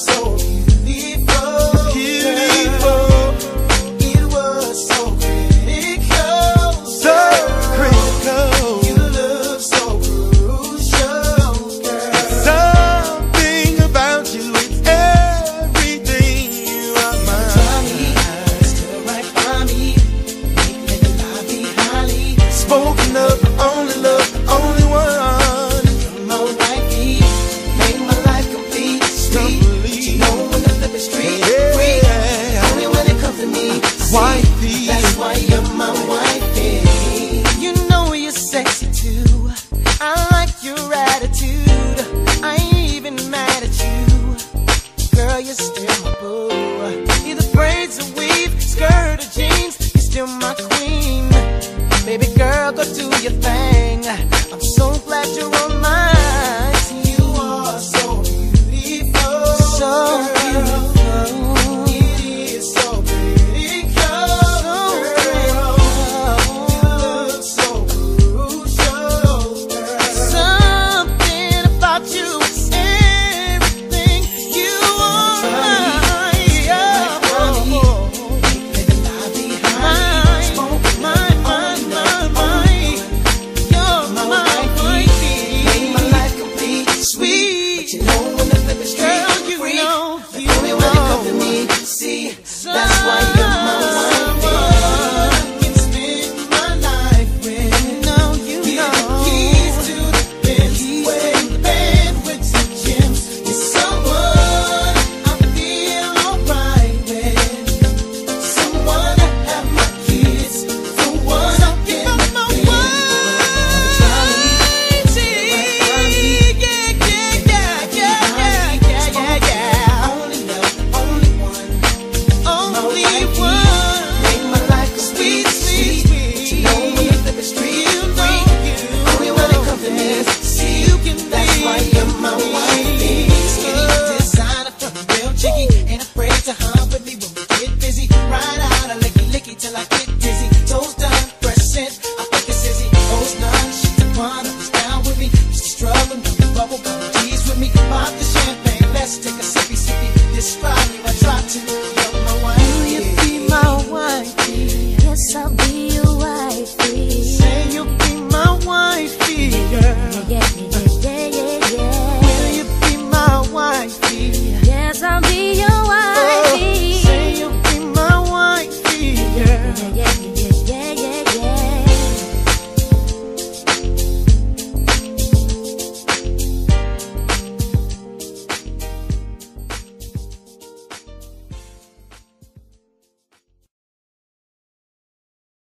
so beautiful, beautiful. It was so critical, so critical. You look so crucial, girl. Something about you, it's everything. You are mine. Still right by me. Make the life be highly spoken of. Only love, the only one. You're my wifey, made my life complete. Sweet, but you know when the flip is straight, free. Only when it comes to me, wifey. That's why you're my wifey. You know you're sexy too. I like your attitude. I ain't even mad at you. Girl, you're still my boo. Either braids or weave, skirt or jeans, you're still my queen. Baby girl, go do your thing. I'm so glad you're on my team. You are so beautiful, so beautiful. It is so critical, so critical. You look so crucial, girl. Something about you is everything. You are mine. Let the light behind me. Sweet, but you know when the flip is straight, girl, you free. Know, you only when it comes to me, see, that's why you're my wifey. I can spend my life with. You know, the keys to the Benz, wearing the band with some gems. You're someone I feel alright with, someone to have my kids, the one I can be. Ain't afraid to hump with me when we get busy. Ride out, I licky till I get dizzy. Toes done, fresh scent, I think it's Izzy. O's none, she's the one that was down with me. Just a struggle, no bubble gum, G's with me. Pop the champagne, let's take a sippy. This ride